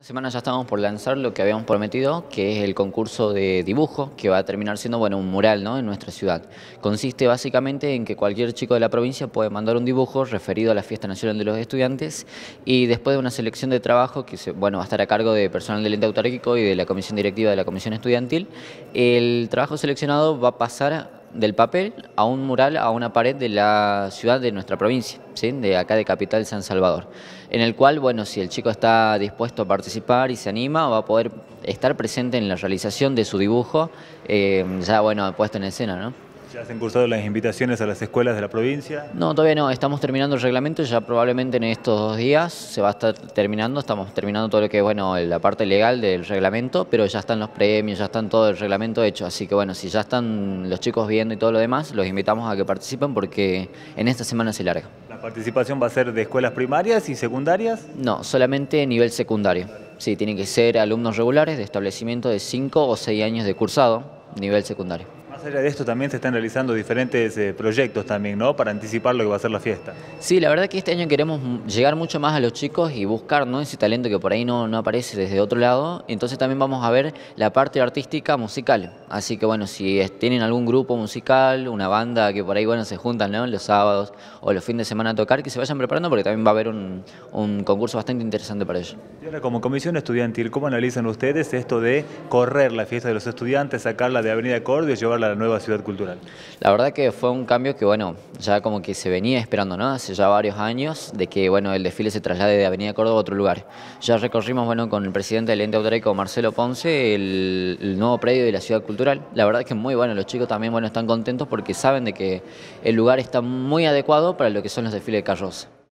Semana ya estamos por lanzar lo que habíamos prometido, que es el concurso de dibujo, que va a terminar siendo un mural, ¿no?, en nuestra ciudad. Consiste básicamente en que cualquier chico de la provincia puede mandar un dibujo referido a la Fiesta Nacional de los Estudiantes y después de una selección de trabajo que va a estar a cargo de personal del ente autárquico y de la comisión directiva de la comisión estudiantil, el trabajo seleccionado va a pasar del papel a un mural, a una pared de la ciudad de nuestra provincia, ¿sí?, de acá de Capital San Salvador, en el cual, si el chico está dispuesto a participar y se anima, va a poder estar presente en la realización de su dibujo, puesto en escena, ¿no? ¿Ya se han cursado las invitaciones a las escuelas de la provincia? No, todavía no, estamos terminando el reglamento, ya probablemente en estos 2 días se va a estar terminando, estamos terminando todo lo que es, la parte legal del reglamento, pero ya están los premios, ya están todo el reglamento hecho, así que si ya están los chicos viendo y todo lo demás, los invitamos a que participen porque en esta semana se larga. ¿La participación va a ser de escuelas primarias y secundarias? No, solamente nivel secundario. Sí, tienen que ser alumnos regulares de establecimiento de 5 o 6 años de cursado, nivel secundario. Más allá de esto también se están realizando diferentes proyectos también, ¿no?, para anticipar lo que va a ser la fiesta. Sí, la verdad que este año queremos llegar mucho más a los chicos y buscar, ¿no?, ese talento que por ahí no aparece desde otro lado. Entonces también vamos a ver la parte artística musical. Así que si tienen algún grupo musical, una banda que por ahí se juntan, ¿no?, los sábados o los fines de semana a tocar, que se vayan preparando porque también va a haber un concurso bastante interesante para ellos. Y ahora, como comisión estudiantil, ¿cómo analizan ustedes esto de correr la fiesta de los estudiantes, sacarla de Avenida Córdoba y llevarla a la nueva ciudad cultural? La verdad que fue un cambio que ya como que se venía esperando, ¿no?, hace ya varios años, de que el desfile se traslade de Avenida Córdoba a otro lugar. Ya recorrimos con el presidente del ente autárquico, Marcelo Ponce, el nuevo predio de la ciudad cultural. La verdad que es muy bueno, los chicos también están contentos porque saben de que el lugar está muy adecuado para lo que son los desfiles de carroza.